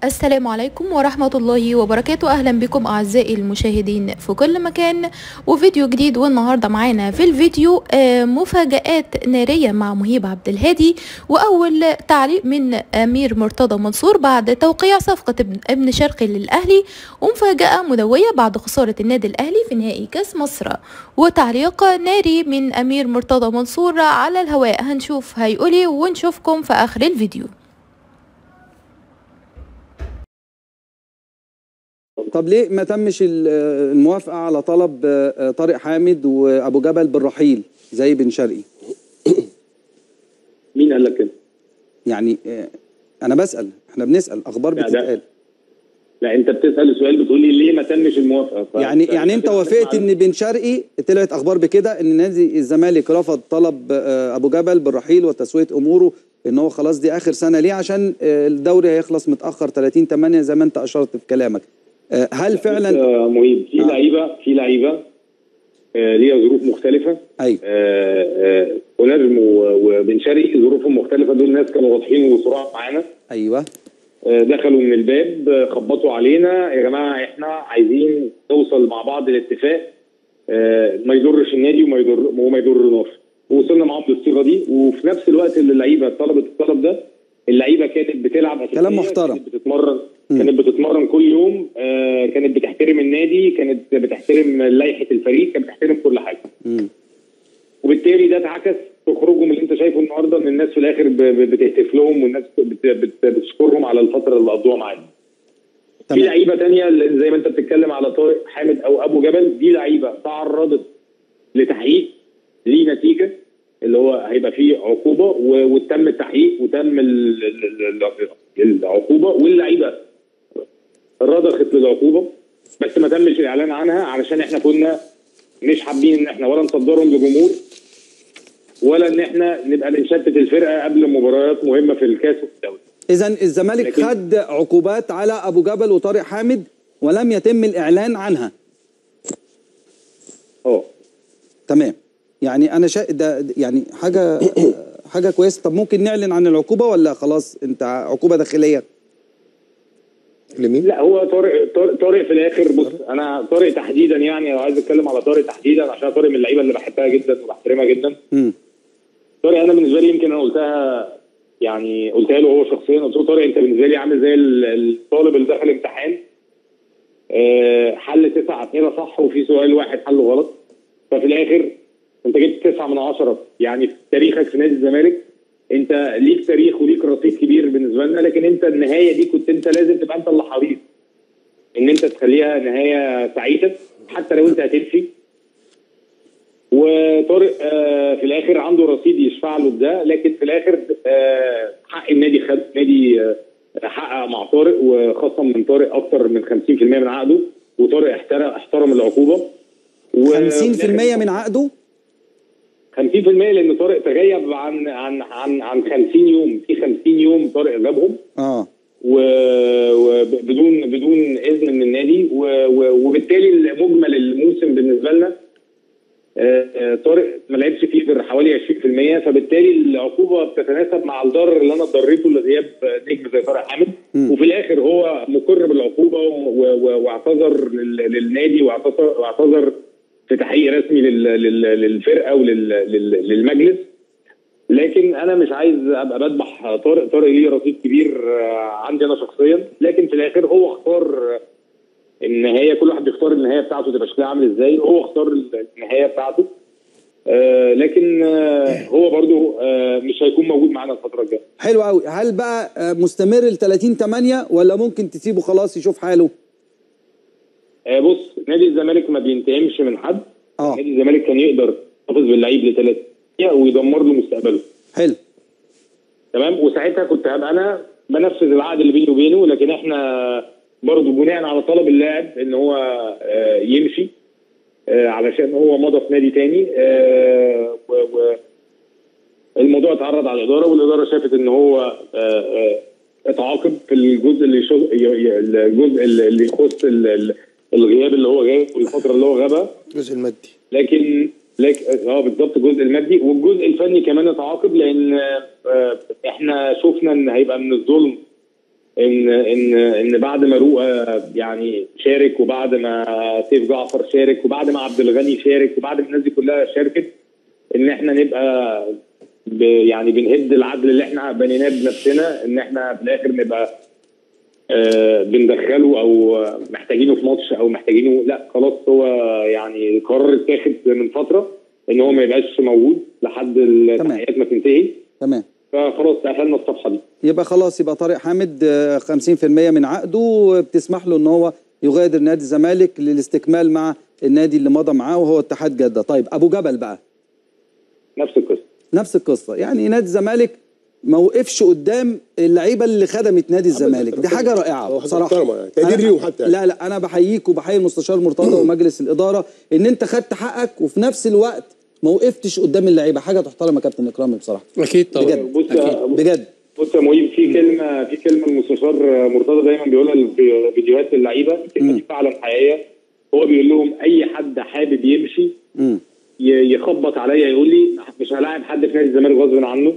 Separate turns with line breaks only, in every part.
السلام عليكم ورحمة الله وبركاته. أهلا بكم أعزائي المشاهدين في كل مكان وفيديو جديد. والنهاردة معانا في الفيديو مفاجآت نارية مع مهيب عبد الهادي، وأول تعليق من أمير مرتضى منصور بعد توقيع صفقة ابن شرقي للأهلي، ومفاجأة مدوية بعد خسارة النادي الأهلي في نهائي كاس مصر، وتعليق ناري من أمير مرتضى منصور على الهواء. هنشوف هيقولي ونشوفكم في آخر الفيديو.
طب ليه ما تمش الموافقة على طلب طارق حامد وأبو جبل بالرحيل زي بن شرقي؟
مين قال لك كده؟
يعني أنا بسأل، إحنا بنسأل، أخبار بتتقال.
لا أنت بتسأل سؤال بتقول لي ليه ما تمش الموافقة؟
يعني أنت وافقت إن بن شرقي، طلعت أخبار بكده إن نادي الزمالك رفض طلب أبو جبل بالرحيل وتسوية أموره، إن هو خلاص دي آخر سنة ليه عشان الدوري هيخلص متأخر 30/8 زي ما أنت أشرت في كلامك. هل فعلا
مهيب في لعيبه ليها ظروف مختلفه؟
ايوه.
ونجم وبن شرقي ظروفهم مختلفه، دول ناس كانوا واضحين وصراحه معانا.
ايوه.
دخلوا من الباب خبطوا علينا، يا جماعه احنا عايزين نوصل مع بعض لاتفاق ما يضرش النادي وما يضرناش، ووصلنا معاهم بالصيغه دي. وفي نفس الوقت اللي اللعيبه طلبت الطلب ده، اللعيبه كانت بتلعب
كلام محترم،
كانت بتتمرن كل يوم، كانت بتحترم النادي، كانت بتحترم لائحه الفريق، كانت بتحترم كل حاجه. وبالتالي ده اتعكس في خروجهم اللي انت شايفه النهارده، ان الناس في الاخر بتهتف لهم، والناس بتشكرهم على الفتره اللي قضوها معانا. في لعيبه ثانيه زي ما انت بتتكلم على طارق حامد او ابو جبل، دي لعيبه تعرضت لتحقيق ليه نتيجه اللي هو هيبقى فيه عقوبه، وتم التحقيق وتم العقوبه، واللعيبه رضخت للعقوبه، بس ما تمش الاعلان عنها علشان احنا كنا مش حابين ان احنا ولا نصدرهم لجمهور، ولا ان احنا نبقى بنشتت الفرقه قبل مباريات مهمه في الكاس وفي الدوري.
اذا الزمالك خد عقوبات على ابو جبل وطارق حامد ولم يتم الاعلان عنها. تمام. يعني انا ده يعني حاجه كويسه. طب ممكن نعلن عن العقوبه ولا خلاص انت عقوبه داخليه؟
لمين؟ لا هو طارق في الاخر. بص انا طارق تحديدا، يعني لو عايز اتكلم على طارق تحديدا عشان طارق من اللعيبه اللي بحبها جدا وبحترمها جدا. طارق انا بالنسبه لي، يمكن انا قلتها له هو شخصيا، قلت له طارق انت بالنسبه لي عامل زي الطالب اللي دخل امتحان حل 9 اسئله صح وفي سؤال واحد حله غلط، ففي الاخر انت جبت 9 من 10. يعني في تاريخك في نادي الزمالك انت ليك تاريخ وليك رصيد كبير بالنسبه لنا، لكن انت النهايه دي كنت انت لازم تبقى انت اللي حريص ان انت تخليها نهايه سعيده حتى لو انت هتمشي. وطارق في الاخر عنده رصيد يشفع له بده، لكن في الاخر حق النادي خد، النادي حقق مع طارق وخصم من طارق اكتر من 50% من عقده، وطارق احترم العقوبه.
50% من عقده؟
50%، لان طارق تغيب عن 50 يوم، في 50 يوم طارق غابهم وبدون اذن من النادي، وبالتالي مجمل الموسم بالنسبه لنا طارق ما لعبش فيه غير حوالي 20%، فبالتالي العقوبه بتتناسب مع الضرر اللي انا ضريته لغياب نجم زي طارق حامد. وفي الاخر هو مقر بالعقوبه واعتذر للنادي واعتذر في تحقيق رسمي للفرقه وللمجلس. لكن انا مش عايز ابقى بذبح طارق ليه رصيد كبير عندي انا شخصيا، لكن في الاخر هو اختار النهايه، كل واحد بيختار النهايه بتاعته تبقى شكلها عامل ازاي، هو اختار النهايه بتاعته. لكن هو برضو مش هيكون موجود معانا الفتره الجايه.
حلو قوي. هل بقى مستمر ل 30/8 ولا ممكن تسيبه خلاص يشوف حاله؟
بص نادي الزمالك ما بينتقمش من حد. نادي الزمالك كان يقدر يحتفظ باللعيب ل3 ويدمر له مستقبله.
حلو
تمام. وساعتها كنت هبقى انا بنفذ العقد اللي بيني وبينه، لكن احنا برضه بناء على طلب اللاعب ان هو يمشي علشان هو مضى في نادي تاني، الموضوع اتعرض على الاداره، والاداره شافت ان هو اتعاقب في الجزء اللي يخص الغياب اللي هو غاب والفتره اللي هو غابها،
الجزء المادي.
لكن بالظبط الجزء المادي، والجزء الفني كمان اتعاقب، لان احنا شفنا ان هيبقى من الظلم ان بعد ما رؤى يعني شارك، وبعد ما سيف جعفر شارك، وبعد ما عبد الغني شارك، وبعد ما الناس دي كلها شاركت، ان احنا نبقى يعني بنهد العدل اللي احنا بنيناه بنفسنا، ان احنا في الاخر نبقى بندخله او محتاجينه في ماتش او محتاجينه، لا خلاص هو يعني القرار اتاخد من فتره ان هو ما يبقاش موجود لحد التحقيقات ما تنتهي.
تمام.
فخلاص قفلنا الصفحه دي.
يبقى خلاص، يبقى طارق حامد 50% من عقده بتسمح له ان هو يغادر نادي الزمالك للاستكمال مع النادي اللي مضى معاه وهو اتحاد جده. طيب ابو جبل بقى نفس القصه، يعني نادي الزمالك ما وقفش قدام اللعيبه اللي خدمت نادي الزمالك، دي حاجه رائعه بصراحه يعني. تقدير ليهم حتى يعني. لا انا بحييك وبحيي المستشار مرتضى ومجلس الاداره ان انت خدت حقك وفي نفس الوقت ما وقفتش قدام اللعيبه، حاجه تحترم يا كابتن اكرامي بصراحه.
اكيد طبعا
بجد. بص يا مهيب، في كلمه المستشار مرتضى دايما بيقولها في فيديوهات اللعيبه، الكلمه دي فعلا حقيقيه. هو بيقول لهم اي حد حابب يمشي يخبط عليا يقول لي مش هلاعب حد في نادي الزمالك غصب عنه،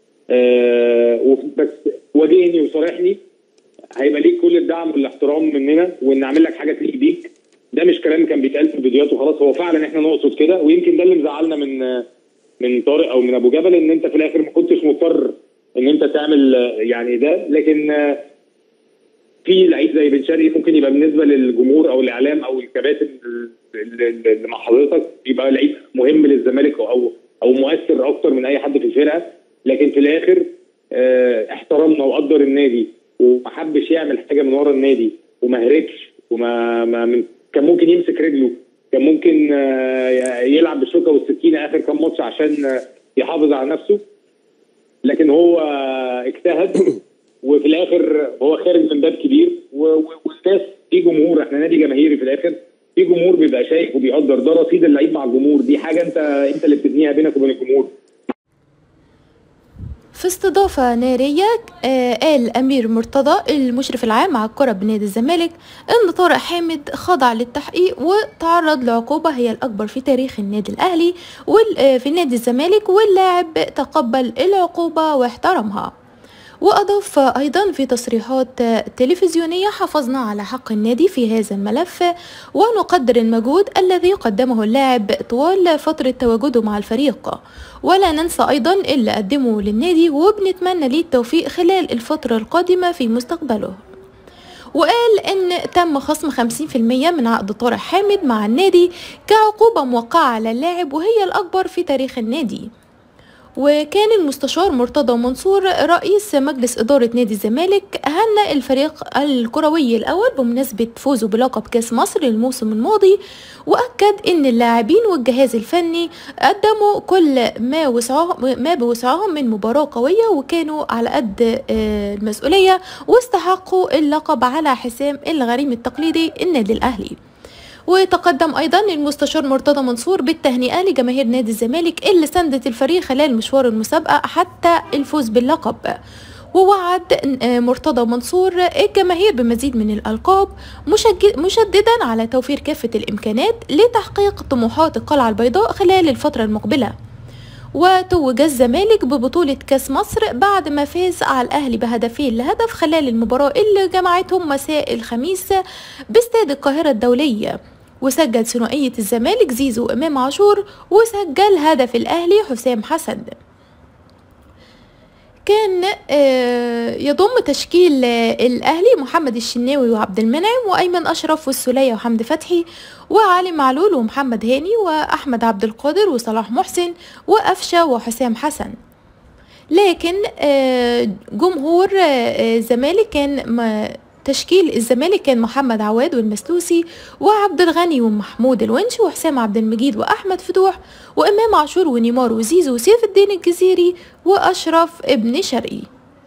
بس واجهني وصارحني، هيبقى ليك كل الدعم والاحترام مننا، وان اعمل لك حاجه تليق بيك. ده مش كلام كان بيتقال في الفيديوهات وخلاص، هو فعلا احنا نقصد كده، ويمكن ده اللي مزعلنا من طارق او من ابو جبل، ان انت في الاخر ما كنتش مضطر ان انت تعمل يعني ده. لكن في لعيب زي بن شرقي ممكن يبقى بالنسبه للجمهور او الاعلام او الكباتن اللي مع حضرتك يبقى لعيب مهم للزمالك او مؤثر اكتر من اي حد في الفرقه، لكن في الاخر احترمنا وقدر النادي وما حبش يعمل حاجه من ورا النادي وما هربش كان ممكن يمسك رجله، كان ممكن يلعب بالشوكه والسكينه اخر كام ماتش عشان يحافظ على نفسه، لكن هو اجتهد وفي الاخر هو خارج من باب كبير. والناس في جمهور، احنا نادي جماهيري في الاخر، في جمهور بيبقى شايف وبيقدر، ده رصيد اللعيب مع الجمهور، دي حاجه انت اللي بتبنيها بينك وبين الجمهور.
في استضافة نارية قال أمير مرتضى المشرف العام على الكرة بنادي الزمالك أن طارق حامد خضع للتحقيق وتعرض لعقوبة هي الأكبر في تاريخ النادي الأهلي في نادي الزمالك، واللاعب تقبل العقوبة واحترمها. وأضاف أيضا في تصريحات تلفزيونية: حافظنا على حق النادي في هذا الملف ونقدر المجهود الذي قدمه اللاعب طوال فترة تواجده مع الفريق، ولا ننسى أيضا اللي قدمه للنادي، وبنتمنى ليه التوفيق خلال الفترة القادمة في مستقبله. وقال إن تم خصم 50% من عقد طارق حامد مع النادي كعقوبة موقعة على اللاعب وهي الأكبر في تاريخ النادي. وكان المستشار مرتضى منصور رئيس مجلس إدارة نادي الزمالك هنأ الفريق الكروي الأول بمناسبة فوزه بلقب كاس مصر الموسم الماضي، وأكد أن اللاعبين والجهاز الفني قدموا كل ما بوسعهم من مباراة قوية وكانوا على قد المسؤولية واستحقوا اللقب على حساب الغريم التقليدي النادي الأهلي. وتقدم أيضا المستشار مرتضى منصور بالتهنئة لجماهير نادي الزمالك اللي ساندت الفريق خلال مشوار المسابقة حتى الفوز باللقب، ووعد مرتضى منصور الجماهير بمزيد من الألقاب، مشددا على توفير كافة الإمكانات لتحقيق طموحات القلعة البيضاء خلال الفترة المقبلة. وتوج الزمالك ببطولة كاس مصر بعد ما فاز على الأهلي بهدفين لهدف خلال المباراة اللي جمعتهم مساء الخميس باستاد القاهرة الدولية، وسجل ثنائية الزمالك زيزو وإمام عاشور، وسجل هدف الأهلي حسام حسن. كان يضم تشكيل الأهلي محمد الشناوي وعبد المنعم وأيمن أشرف والسولية وحمد فتحي وعلي معلول ومحمد هاني وأحمد عبد القادر وصلاح محسن وأفشة وحسام حسن. لكن جمهور الزمالك كان تشكيل الزمالك كان محمد عواد والمسلوسي وعبد الغني ومحمود الونش وحسام عبد المجيد وأحمد فتوح وإمام عاشور ونيمار وزيزو وسيف الدين الجزيري وأشرف ابن شرقي.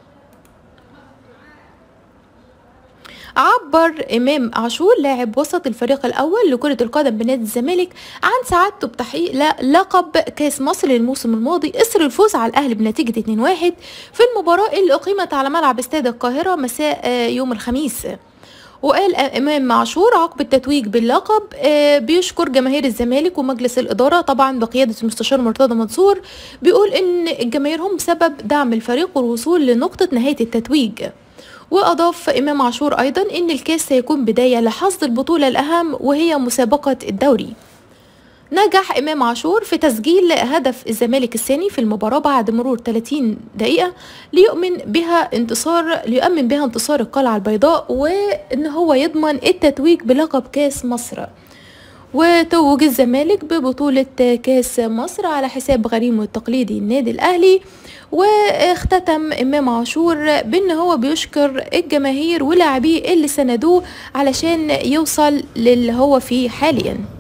عبر إمام عاشور لاعب وسط الفريق الأول لكرة القدم بنادي الزمالك عن سعادته بتحقيق لقب كاس مصر الموسم الماضي إثر الفوز على الأهلي بنتيجة 2-1 في المباراة اللي أقيمت على ملعب استاد القاهرة مساء يوم الخميس. وقال إمام عاشور عقب التتويج باللقب بيشكر جماهير الزمالك ومجلس الإدارة طبعا بقيادة المستشار مرتضى منصور، بيقول إن الجماهير هم سبب دعم الفريق والوصول لنقطة نهاية التتويج. وأضاف إمام عاشور أيضا إن الكاس سيكون بداية لحصد البطولة الأهم وهي مسابقة الدوري. نجح إمام عاشور في تسجيل هدف الزمالك الثاني في المباراة بعد مرور 30 دقيقة ليؤمن بها انتصار القلعة البيضاء، وإن هو يضمن التتويج بلقب كاس مصر. وتوج الزمالك ببطولة كاس مصر على حساب غريمه التقليدي النادي الأهلي. واختتم إمام عاشور بأن هو بيشكر الجماهير ولاعبيه اللي سندوه علشان يوصل للي هو فيه حاليا.